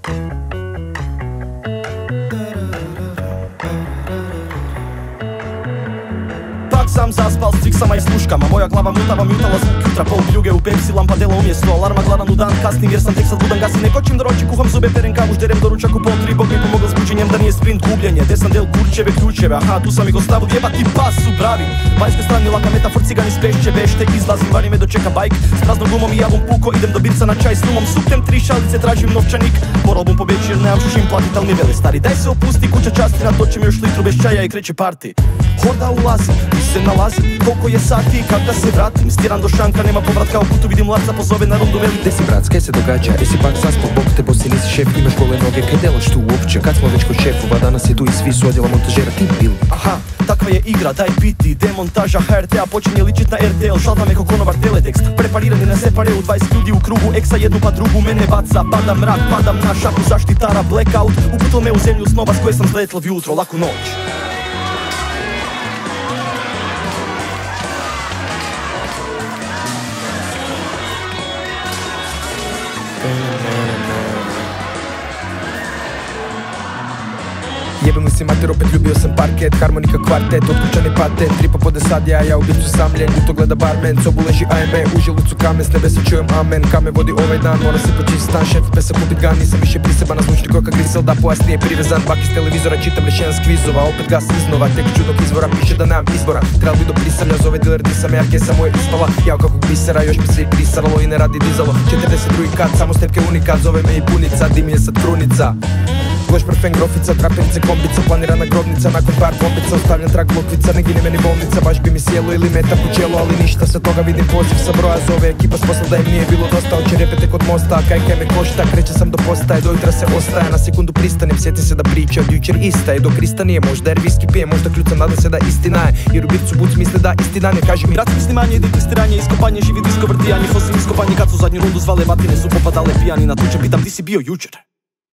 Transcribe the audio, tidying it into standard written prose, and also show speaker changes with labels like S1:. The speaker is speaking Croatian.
S1: Sam zaspal s ciksama i sluškama, moja glava mutava mutala zvuk jutra. Pol kljuge u pepsi, lampa dela umjesto alarma, gladan u dan kasnim jer sam tek sad budan. Gasim, ne kočim do roči, kuham zube, perem kavu, žderem doručak u pol 3. Bog mi pomogla s buđenjem da nije sprint gubljenje. Desan del kurčeve ključeve, aha, tu sam ih ostavu, jebati pas su bravi. Vanjskoj strani laka metafor, cigani spešće bešte. Izlazim, vani me dočeka bajk s praznom gumom i album puko. Idem do birca na čaj s lumom, suknem 3 šalice, tražim novčanik. Moral bom pobjeći jer nemam čim platit, al mi veli stari daj se opusti, kuća časti, natočim još litru bez čaja i kreće party. Horda ulazi, tu se nalazi, koliko je sati, kak da se vratim. Stiran do šanka, nema povratka, u putu vidim laca, pozove na rundu, veli
S2: gde si brat, kaj se događa, jesi pak zaspao, bog te bosi, nisi šef, imaš gole noge, kaj delaš tu uopće, kad smo već kod šefova, danas je tu i svi su odjela montažera, ti bil.
S1: Aha, takva je igra, daj biti, demontaža HRT-a počinje ličit na RTL, šalta me ko konobar teletekst, preparirani na separe u 20 ljudi u krugu, eksa jednu pa drugu, mene baca, pada mrak, padam na šapu zaštitara, blackout, uputilo me u zemlju snova s koje sam zletlo vjutro, laku noć.
S2: Jebem li si mater, opet ljubio sam parket, harmonika kvartet, otkućani patent, 3 popode sadija, ja u bicu samljen, ljuto gleda barmen, sobu leži AME, u želucu kamen, s nebesa čujem amen, kame vodi ovaj dan, mora se počist stan, šef pesa kupit ga, nisam više priseban na zvučnik koka grisel, da pojasnije je privezan, bak iz televizora, čitam rečen s kvizova, opet gas iznova, tek čudnog izvora, piše da nemam izbora, trebal bi do prisavlja, zove dealer di sam, jarke samo je ispala, jao kakvog bisera, još mi se i prisaralo i ne radi dizalo, 42 kat, samo stepke unikat, zove me i punica, dim je sad krunica. Loš parfem, grofica, trapenice, kombica, planirana grobnica, nakon par bombica, ostavljam trag lukvica, ne gine meni bolnica, baš bi mi sjelo ili metak u čelo, ali ništa se toga, vidim poziv sa broja, zove ekipa s posla da im nije bilo dosta, oće repete kod mosta, kaj me košta, kreće sam do postaje, do jutra se ostaje, na sekundu pristanem, sjetim se da priča od jučer ista je, dok Krista nije, možda jer viski pije, možda kljucam, nada se da istina je, jer u bircu buc misle da istina ne, kaži mi.
S1: Rad snimanje, ide testiranje, iskopanje, živi disko vrtijanje, fosil iskopanje, kad su zadnju rundu zvale vatine, su popadale pijani na tuče, pitam ti si bio jučer.